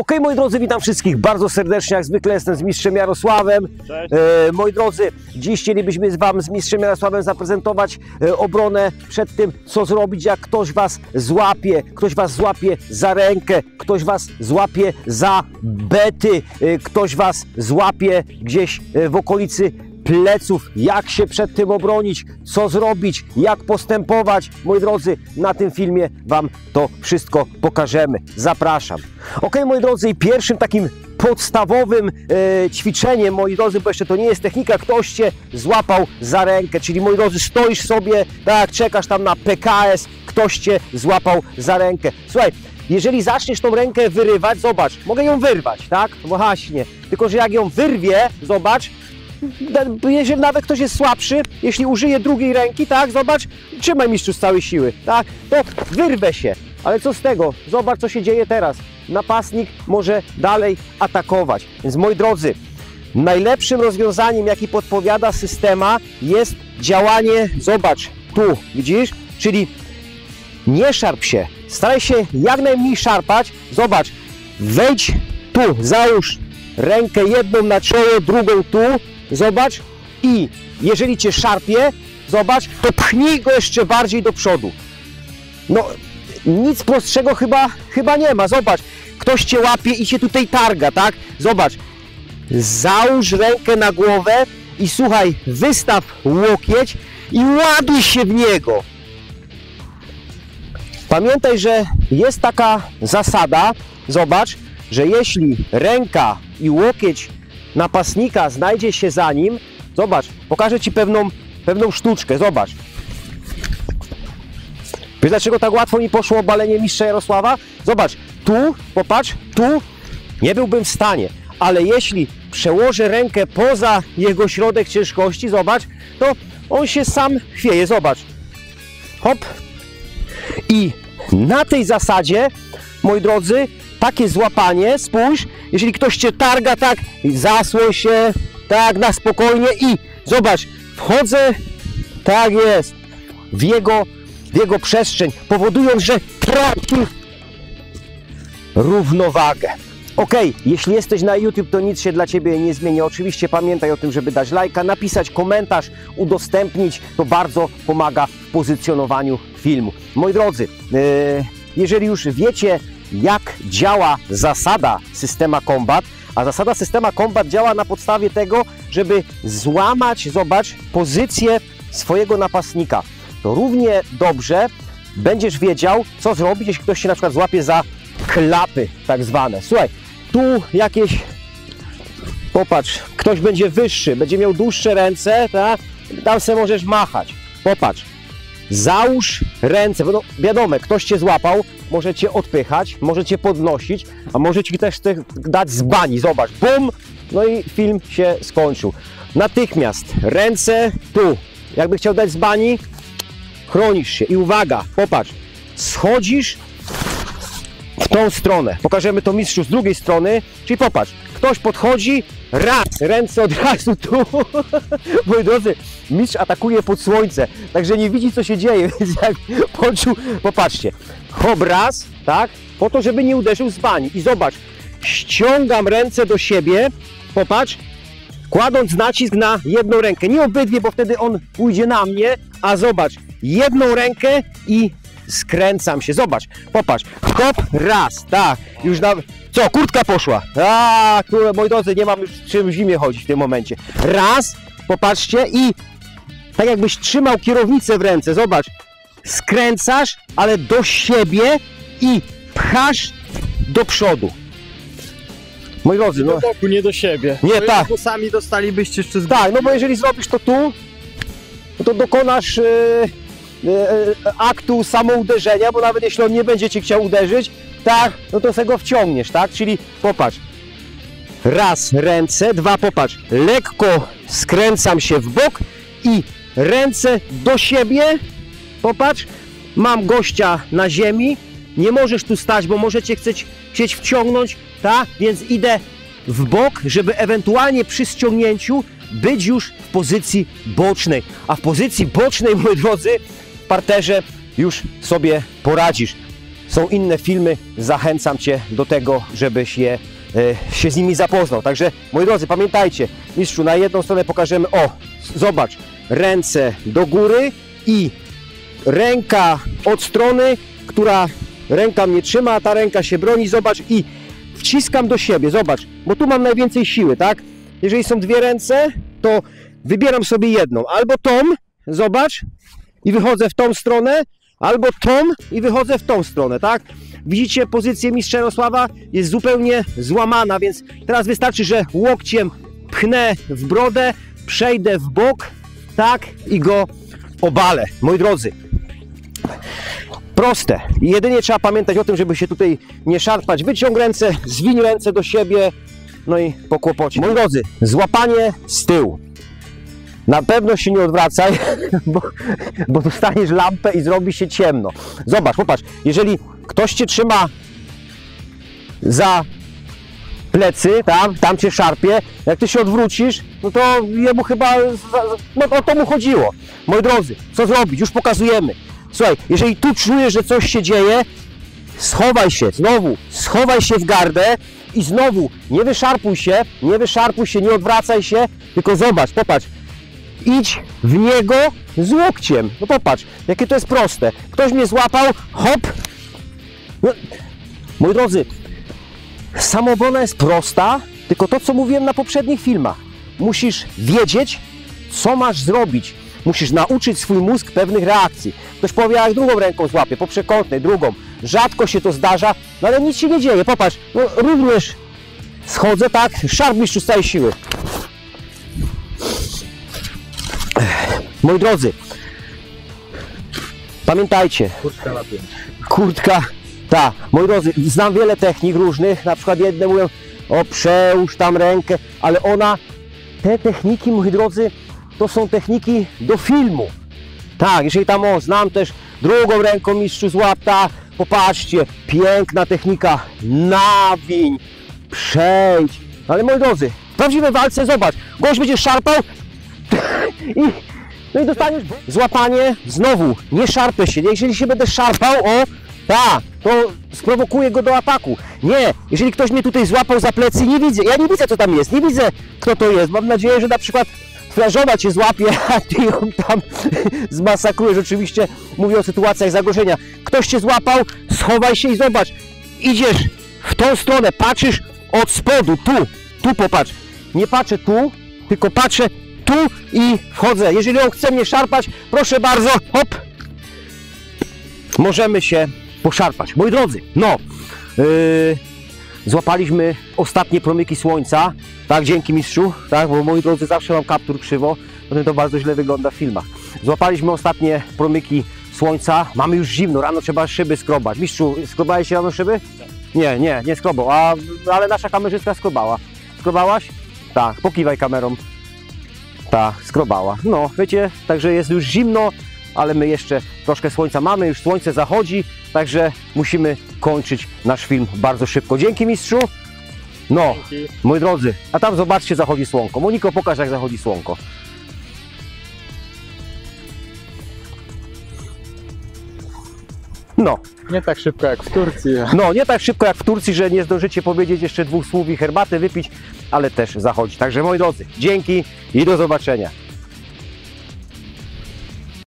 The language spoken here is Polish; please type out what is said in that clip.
Okej, moi drodzy, witam wszystkich bardzo serdecznie, jak zwykle jestem z mistrzem Jarosławem. Cześć. Moi drodzy, dziś chcielibyśmy Wam z mistrzem Jarosławem zaprezentować obronę przed tym, co zrobić, jak ktoś Was złapie za rękę, ktoś Was złapie za bety, ktoś Was złapie gdzieś w okolicy pleców, jak się przed tym obronić, co zrobić, jak postępować. Moi drodzy, na tym filmie Wam to wszystko pokażemy. Zapraszam. Ok, moi drodzy, i pierwszym takim podstawowym ćwiczeniem, moi drodzy, bo jeszcze to nie jest technika, ktoś Cię złapał za rękę, czyli, moi drodzy, stoisz sobie, tak, czekasz tam na PKS, ktoś Cię złapał za rękę. Słuchaj, jeżeli zaczniesz tą rękę wyrywać, zobacz, mogę ją wyrwać, tak? Właśnie, tylko że jak ją wyrwie, zobacz, jeżeli nawet ktoś jest słabszy, jeśli użyje drugiej ręki, tak, zobacz, trzymaj mistrzu z całej siły, tak, to wyrwę się, ale co z tego, zobacz, co się dzieje teraz, napastnik może dalej atakować, więc, moi drodzy, najlepszym rozwiązaniem, jaki podpowiada systema, jest działanie, zobacz, tu, widzisz, czyli nie szarp się, staraj się jak najmniej szarpać, zobacz, wejdź tu, załóż rękę jedną na czoło, drugą tu, zobacz, i jeżeli Cię szarpie, zobacz, to pchnij go jeszcze bardziej do przodu. No, nic prostszego chyba nie ma, zobacz, ktoś Cię łapie i Cię tutaj targa, tak? Zobacz, załóż rękę na głowę i słuchaj, wystaw łokieć i ładuj się w niego. Pamiętaj, że jest taka zasada, zobacz, że jeśli ręka i łokieć napastnika znajdzie się za nim, zobacz, pokażę Ci pewną sztuczkę, zobacz. Wiesz, dlaczego tak łatwo mi poszło obalenie mistrza Jarosława? Zobacz, tu, popatrz, tu nie byłbym w stanie, ale jeśli przełożę rękę poza jego środek ciężkości, zobacz, to on się sam chwieje, zobacz. Hop. I na tej zasadzie, moi drodzy, takie złapanie, spójrz, jeżeli ktoś Cię targa, tak, zasłoń się, tak, na spokojnie i zobacz, wchodzę, tak jest, w jego przestrzeń, powodując, że traci równowagę. Ok, jeśli jesteś na YouTube, to nic się dla Ciebie nie zmieni. Oczywiście pamiętaj o tym, żeby dać lajka, napisać komentarz, udostępnić, to bardzo pomaga w pozycjonowaniu filmu. Moi drodzy, jeżeli już wiecie, jak działa zasada Systema Combat, a zasada Systema Combat działa na podstawie tego, żeby złamać, zobacz, pozycję swojego napastnika, to równie dobrze będziesz wiedział, co zrobić, jeśli ktoś się na przykład złapie za klapy tak zwane. Słuchaj, tu jakieś, popatrz, ktoś będzie wyższy, będzie miał dłuższe ręce, tak? Tam sobie możesz machać, popatrz. Załóż ręce, bo no wiadomo, ktoś Cię złapał, może Cię odpychać, może Cię podnosić, a może Ci też dać z bani, zobacz, bum, no i film się skończył. Natychmiast ręce tu, jakby chciał dać z bani, chronisz się i uwaga, popatrz, schodzisz w tą stronę, pokażemy to mistrzu z drugiej strony, czyli popatrz, ktoś podchodzi, raz, ręce od razu tu, moi drodzy, mistrz atakuje pod słońce, także nie widzi, co się dzieje, więc jak poczuł, popatrzcie, hop, raz, tak, po to, żeby nie uderzył z bani i zobacz, ściągam ręce do siebie, popatrz, kładąc nacisk na jedną rękę, nie obydwie, bo wtedy on pójdzie na mnie, a zobacz, jedną rękę i skręcam się, zobacz, popatrz, hop, raz, tak, już na... Co, kurtka poszła, a, które, moi drodzy, nie mam już czym w zimie chodzić w tym momencie, raz, popatrzcie i tak jakbyś trzymał kierownicę w ręce, zobacz, skręcasz, ale do siebie i pchasz do przodu. Moi drodzy, no... Do boku, nie do siebie. Nie, tak. Bo sami dostalibyście jeszcze z... Tak, no bo jeżeli zrobisz to tu, to dokonasz aktu samouderzenia, bo nawet jeśli on nie będzie Cię chciał uderzyć, tak, no to sobie go wciągniesz, tak, czyli popatrz, raz ręce, dwa, popatrz, lekko skręcam się w bok i ręce do siebie, popatrz, mam gościa na ziemi, nie możesz tu stać, bo możecie chcieć wciągnąć, tak, więc idę w bok, żeby ewentualnie przy ściągnięciu być już w pozycji bocznej, a w pozycji bocznej, moi drodzy, w parterze już sobie poradzisz. są inne filmy, zachęcam Cię do tego, żebyś się z nimi zapoznał. Także, moi drodzy, pamiętajcie, mistrzu, na jedną stronę pokażemy, o, zobacz, ręce do góry i ręka od strony, która ręka mnie trzyma, a ta ręka się broni, zobacz, i wciskam do siebie, zobacz, bo tu mam najwięcej siły, tak? Jeżeli są dwie ręce, to wybieram sobie jedną, albo tą, zobacz, i wychodzę w tą stronę, albo tą i wychodzę w tą stronę, tak? Widzicie, pozycję mistrza Jarosława jest zupełnie złamana, więc teraz wystarczy, że łokciem pchnę w brodę, przejdę w bok, tak, i go obalę. Moi drodzy, proste. Jedynie trzeba pamiętać o tym, żeby się tutaj nie szarpać. Wyciąg ręce, zwiń ręce do siebie, no i po kłopocie. Moi drodzy, złapanie z tyłu. Na pewno się nie odwracaj, bo dostaniesz lampę i zrobi się ciemno. Zobacz, popatrz, jeżeli ktoś Cię trzyma za plecy, tam Cię szarpie, jak Ty się odwrócisz, no to jemu chyba, no o to mu chodziło. Moi drodzy, co zrobić? Już pokazujemy. Słuchaj, jeżeli tu czujesz, że coś się dzieje, schowaj się, znowu, schowaj się w gardę i znowu, nie wyszarpuj się, nie odwracaj się, tylko zobacz, popatrz, idź w niego z łokciem. No popatrz, jakie to jest proste. Ktoś mnie złapał, hop. No, moi drodzy, samoobrona jest prosta, tylko to, co mówiłem na poprzednich filmach. Musisz wiedzieć, co masz zrobić. Musisz nauczyć swój mózg pewnych reakcji. Ktoś powie, jak drugą ręką złapie, po przekątnej, drugą. Rzadko się to zdarza, no ale nic się nie dzieje. Popatrz, no również schodzę, tak, szarp mistrzu z całej siły. Moi drodzy, pamiętajcie, kurtka, tak, moi drodzy, znam wiele technik różnych, na przykład jedne mówią, o przełóż tam rękę, ale te techniki, moi drodzy, to są techniki do filmu. Tak, jeżeli tam, znam też drugą ręką mistrzu złap, popatrzcie, piękna technika, nawiń, przejdź, ale moi drodzy, w prawdziwej walce, zobacz, gość będzie szarpał no i dostaniesz złapanie, znowu, nie szarpę się, jeżeli się będę szarpał, to sprowokuję go do ataku. Nie, jeżeli ktoś mnie tutaj złapał za plecy, nie widzę, ja nie widzę, co tam jest, nie widzę, kto to jest, mam nadzieję, że na przykład twoja żona Cię złapie, a Ty ją tam zmasakrujesz, oczywiście mówię o sytuacjach zagrożenia. Ktoś Cię złapał, schowaj się i zobacz, idziesz w tą stronę, patrzysz od spodu, tu popatrz, nie patrzę tu, tylko patrzę tu i wchodzę. Jeżeli on chce mnie szarpać, proszę bardzo, hop, możemy się poszarpać. Moi drodzy, złapaliśmy ostatnie promyki słońca, tak, dzięki mistrzu, tak, bo moi drodzy, zawsze mam kaptur krzywo, potem to bardzo źle wygląda w filmach. Złapaliśmy ostatnie promyki słońca, mamy już zimno, rano trzeba szyby skrobać. Mistrzu, skrobałeś się rano szyby? Nie skrobał, ale nasza kamerzystka skrobała. Skrobałaś? Tak, pokiwaj kamerą. Tak, skrobała. No, wiecie, także jest już zimno, ale my jeszcze troszkę słońca mamy, już słońce zachodzi, także musimy kończyć nasz film bardzo szybko. Dzięki mistrzu. No, dzięki. Moi drodzy, a tam zobaczcie, zachodzi słonko. Moniko, pokaż, jak zachodzi słonko. No. Nie tak szybko jak w Turcji. No, nie tak szybko jak w Turcji, że nie zdążycie powiedzieć jeszcze dwóch słów i herbatę wypić, ale też zachodzi. Także moi drodzy, dzięki i do zobaczenia.